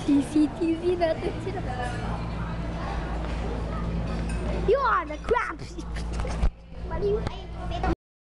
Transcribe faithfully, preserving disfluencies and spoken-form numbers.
C C T V natin sila. You are the crap. Mali